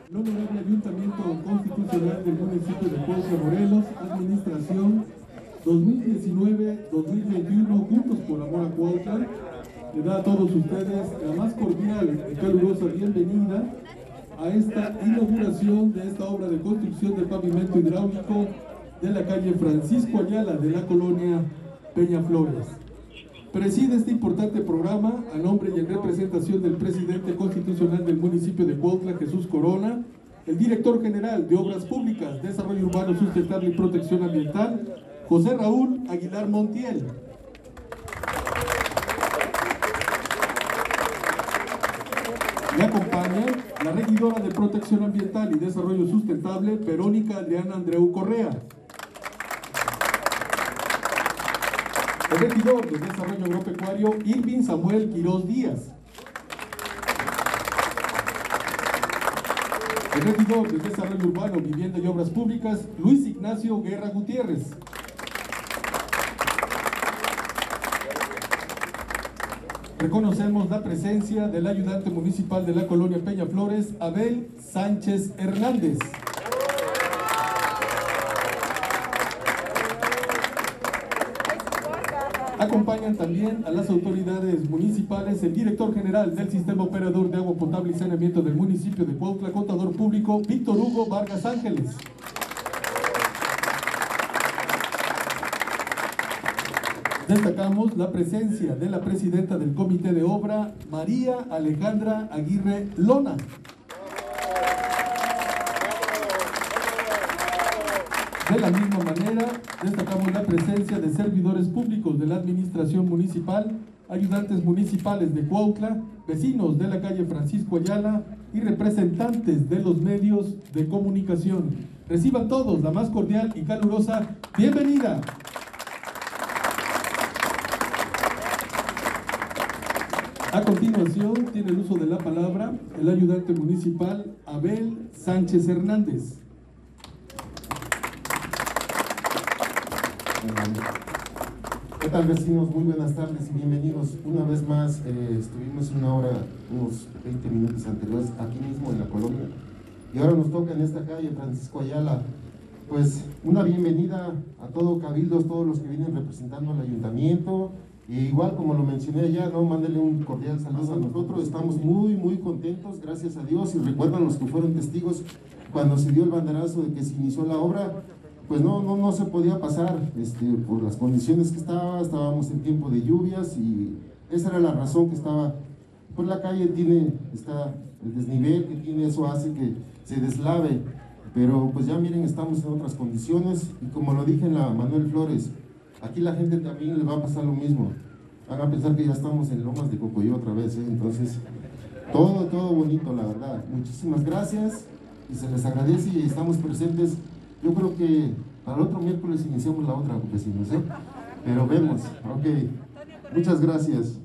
El Honorable Ayuntamiento Constitucional del municipio de Cuautla, Morelos, Administración 2019-2021, Juntos por Amor a Cuautla, le da a todos ustedes la más cordial y calurosa bienvenida a esta inauguración de esta obra de construcción de pavimento hidráulico de la calle Francisco Ayala de la colonia Peñaflores. Preside este importante programa a nombre y en representación del presidente constitucional del municipio de Cuautla, Jesús Corona, el director general de Obras Públicas, Desarrollo Urbano Sustentable y Protección Ambiental, José Raúl Aguilar Montiel. Le acompaña la regidora de Protección Ambiental y Desarrollo Sustentable, Verónica Adriana Andreu Correa. El regidor de Desarrollo Agropecuario, Irving Samuel Quiroz Díaz. El regidor de Desarrollo Urbano, Vivienda y Obras Públicas, Luis Ignacio Guerra Gutiérrez. Reconocemos la presencia del ayudante municipal de la colonia Peñaflores, Abel Sánchez Hernández. Acompañan también a las autoridades municipales el director general del Sistema Operador de Agua Potable y Saneamiento del municipio de Cuautla, contador público Víctor Hugo Vargas Ángeles. Destacamos la presencia de la presidenta del Comité de Obra, María Alejandra Aguirre Lona. De la misma manera, destacamos la presencia de servidores públicos de la administración municipal, ayudantes municipales de Cuautla, vecinos de la calle Francisco Ayala y representantes de los medios de comunicación. Reciban todos la más cordial y calurosa bienvenida. A continuación, tiene el uso de la palabra el ayudante municipal Abel Sánchez Hernández. ¿Qué tal, vecinos? Muy buenas tardes y bienvenidos. Una vez más, estuvimos una hora, unos 20 minutos anteriores, aquí mismo en la colonia. Y ahora nos toca en esta calle Francisco Ayala, pues una bienvenida a todo Cabildos, todos los que vienen representando al ayuntamiento. Y igual como lo mencioné ya, ¿no? Mándele un cordial saludo a nosotros. Estamos muy contentos, gracias a Dios. Y recuerdan los que fueron testigos cuando se dio el banderazo de que se inició la obra, pues no se podía pasar por las condiciones que estábamos en tiempo de lluvias y esa era la razón que estaba. Pues la calle está el desnivel que tiene, eso hace que se deslave. Pero pues ya miren, estamos en otras condiciones y como lo dije en la Manuel Flores, aquí la gente también le va a pasar lo mismo. Van a pensar que ya estamos en Lomas de Cocoyó otra vez, Entonces, todo bonito, la verdad. Muchísimas gracias y se les agradece y estamos presentes. Yo creo que para el otro miércoles iniciamos la otra, vecinos, Pero vemos, ok. Muchas gracias.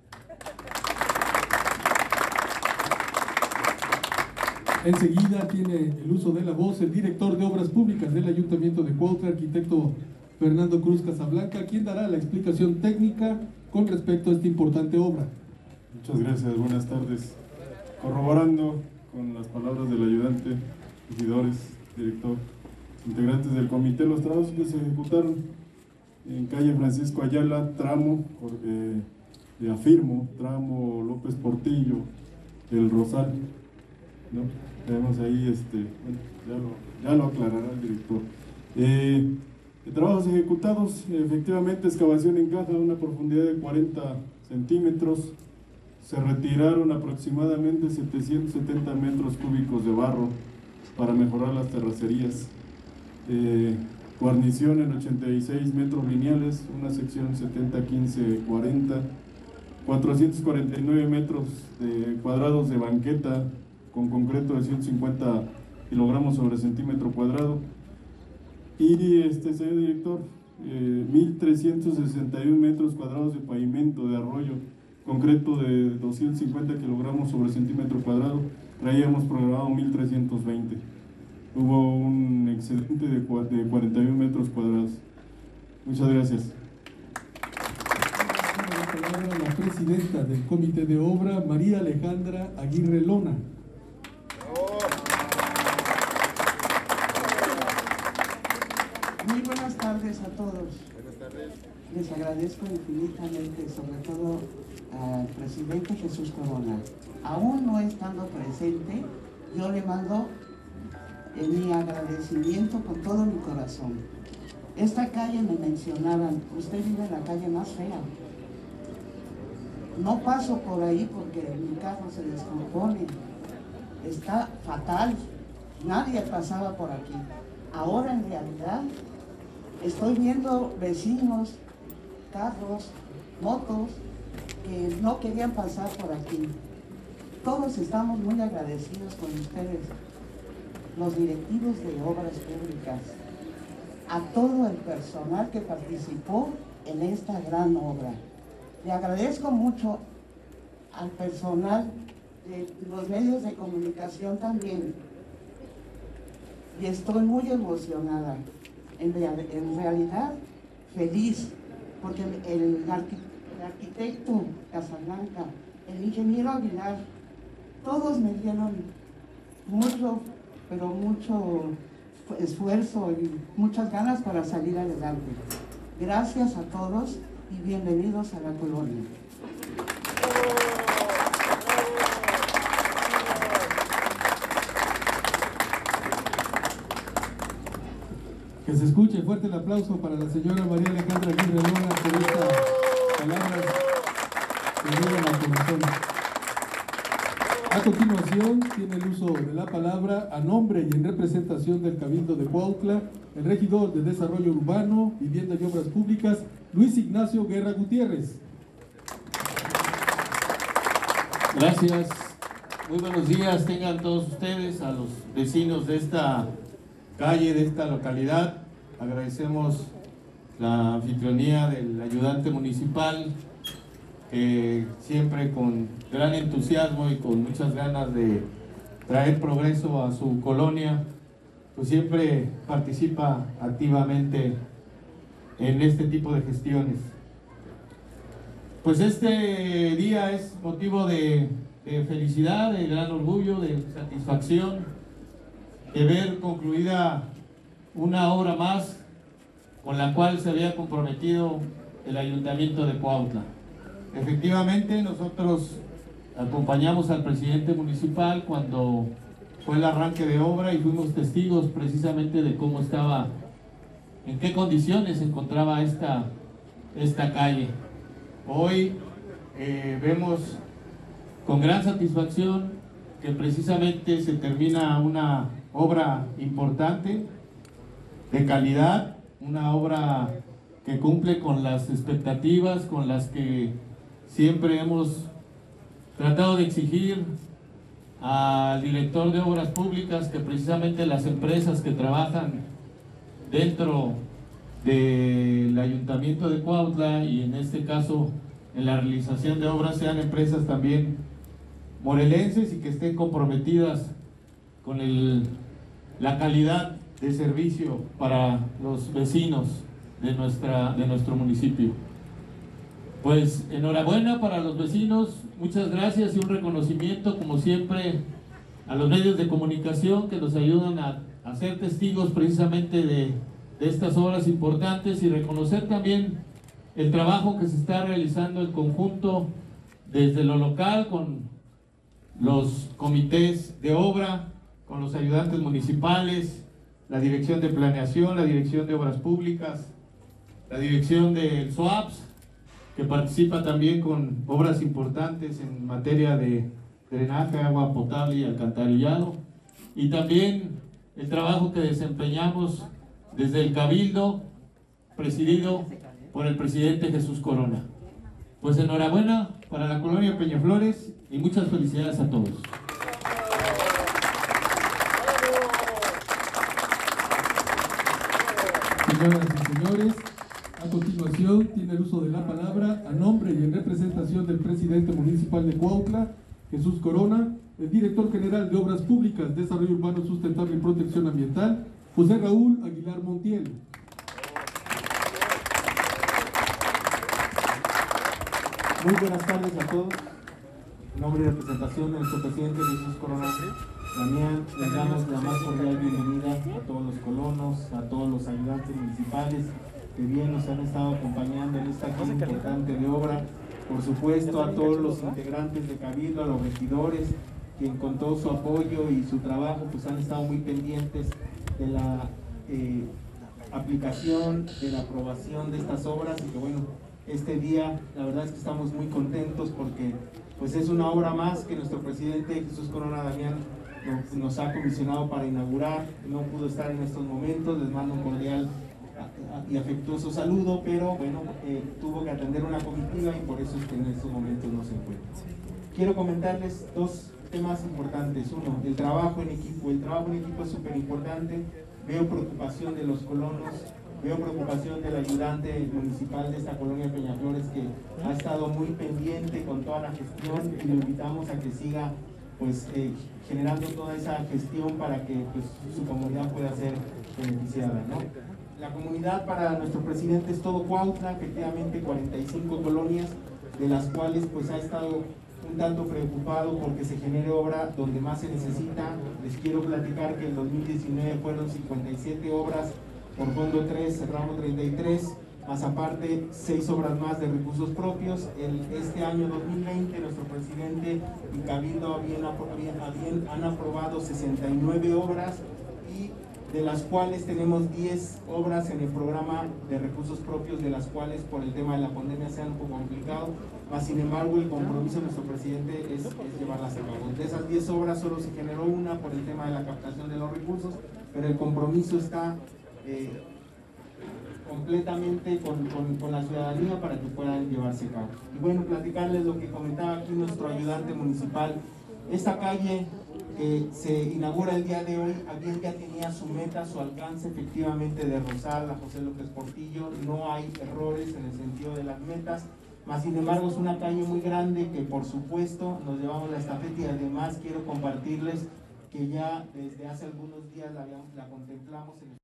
Enseguida tiene el uso de la voz el director de Obras Públicas del Ayuntamiento de Cuautla, arquitecto Fernando Cruz Casablanca, quien dará la explicación técnica con respecto a esta importante obra. Muchas gracias, buenas tardes. Corroborando con las palabras del ayudante, regidores, director, integrantes del comité, los trabajos que se ejecutaron en calle Francisco Ayala, tramo de Afirmo, tramo López Portillo, el Rosal, ¿no? Tenemos ahí, bueno, ya lo aclarará el director. Trabajos ejecutados, efectivamente, excavación en caja de una profundidad de 40 centímetros, se retiraron aproximadamente 770 metros cúbicos de barro para mejorar las terracerías. Guarnición en 86 metros lineales, una sección 70-15-40, 449 metros cuadrados de banqueta con concreto de 150 kilogramos sobre centímetro cuadrado. Y señor director, 1.361 metros cuadrados de pavimento de arroyo, concreto de 250 kilogramos sobre centímetro cuadrado, traíamos programado 1.320. Hubo un excedente de 41 metros cuadrados. Muchas gracias. La presidenta del Comité de Obra, María Alejandra Aguirre Lona. tardes a todos. Buenas tardes. Les agradezco infinitamente, sobre todo al presidente Jesús Corona. Aún no estando presente, yo le mando mi agradecimiento con todo mi corazón. Esta calle me mencionaban, usted vive en la calle más fea. No paso por ahí porque mi carro se descompone. Está fatal. Nadie pasaba por aquí. Ahora en realidad estoy viendo vecinos, carros, motos que no querían pasar por aquí. Todos estamos muy agradecidos con ustedes, los directivos de obras públicas, a todo el personal que participó en esta gran obra. Le agradezco mucho al personal de los medios de comunicación también. Y estoy muy emocionada, en realidad feliz, porque el arquitecto Casablanca, el ingeniero Aguilar, todos me dieron mucho, pero mucho esfuerzo y muchas ganas para salir adelante. Gracias a todos y bienvenidos a la colonia. Que se escuche fuerte el aplauso para la señora María Alejandra Aguirre Luna por estas palabras que llegan al corazón. A continuación, tiene el uso de la palabra, a nombre y en representación del Cabildo de Cuautla, el regidor de Desarrollo Urbano, Vivienda y Obras Públicas, Luis Ignacio Guerra Gutiérrez. Gracias. Muy buenos días tengan todos ustedes, a los vecinos de esta calle, de esta localidad. Agradecemos la anfitrionía del ayudante municipal, que siempre con gran entusiasmo y con muchas ganas de traer progreso a su colonia, pues siempre participa activamente en este tipo de gestiones. Pues este día es motivo de felicidad, de gran orgullo, de satisfacción, de ver concluida una obra más con la cual se había comprometido el Ayuntamiento de Cuautla. Efectivamente, nosotros acompañamos al presidente municipal cuando fue el arranque de obra y fuimos testigos precisamente de cómo estaba, en qué condiciones se encontraba esta calle. Hoy vemos con gran satisfacción que precisamente se termina una obra importante, de calidad, una obra que cumple con las expectativas con las que siempre hemos tratado de exigir al director de obras públicas, que precisamente las empresas que trabajan dentro del Ayuntamiento de Cuautla y en este caso en la realización de obras sean empresas también morelenses y que estén comprometidas con la calidad de servicio para los vecinos de nuestro municipio. Pues enhorabuena para los vecinos, muchas gracias y un reconocimiento como siempre a los medios de comunicación que nos ayudan a ser testigos precisamente de estas obras importantes, y reconocer también el trabajo que se está realizando en conjunto desde lo local con los comités de obra, con los ayudantes municipales, la dirección de planeación, la dirección de obras públicas, la dirección del SWAPS, que participa también con obras importantes en materia de drenaje, agua potable y alcantarillado, y también el trabajo que desempeñamos desde el Cabildo, presidido por el presidente Jesús Corona. Pues enhorabuena para la colonia Peñaflores y muchas felicidades a todos. Señoras y señores, a continuación tiene el uso de la palabra, a nombre y en representación del presidente municipal de Cuautla, Jesús Corona, el director general de Obras Públicas, Desarrollo Urbano Sustentable y Protección Ambiental, José Raúl Aguilar Montiel. Muy buenas tardes a todos. En nombre y representación de nuestro presidente Jesús Corona, Damián, les damos la más cordial bienvenida a todos los colonos, a todos los ayudantes municipales que bien nos han estado acompañando en esta cosa importante de obra. Por supuesto, a todos los integrantes de Cabildo, a los regidores, quien con todo su apoyo y su trabajo pues han estado muy pendientes de la aplicación, de la aprobación de estas obras, y que bueno, este día la verdad es que estamos muy contentos porque pues es una obra más que nuestro presidente Jesús Corona Damián nos ha comisionado para inaugurar. No pudo estar en estos momentos, les mando un cordial y afectuoso saludo, pero bueno, tuvo que atender una comitiva y por eso es que en estos momentos no se encuentra. Quiero comentarles dos temas importantes. Uno, el trabajo en equipo. El trabajo en equipo es súper importante. Veo preocupación de los colonos, veo preocupación del ayudante municipal de esta colonia Peñaflores, que ha estado muy pendiente con toda la gestión, y lo invitamos a que siga pues generando toda esa gestión para que pues, su comunidad pueda ser beneficiada, ¿no? La comunidad para nuestro presidente es todo Cuautla, efectivamente 45 colonias, de las cuales pues ha estado un tanto preocupado porque se genere obra donde más se necesita. Les quiero platicar que en 2019 fueron 57 obras por fondo 3, ramo 33, más aparte 6 obras más de recursos propios. Este año 2020 nuestro presidente y Cabildo han aprobado 69 obras, y de las cuales tenemos 10 obras en el programa de recursos propios, de las cuales por el tema de la pandemia se han un poco complicado, mas sin embargo el compromiso de nuestro presidente es llevarlas a cabo. De esas 10 obras solo se generó una por el tema de la captación de los recursos, pero el compromiso está completamente con la ciudadanía para que puedan llevarse a cabo. Y bueno, platicarles lo que comentaba aquí nuestro ayudante municipal. Esta calle que se inaugura el día de hoy, ya tenía su meta, su alcance efectivamente de Rosal a José López Portillo. No hay errores en el sentido de las metas, mas sin embargo es una calle muy grande que por supuesto nos llevamos la estafeta, y además quiero compartirles que ya desde hace algunos días la contemplamos en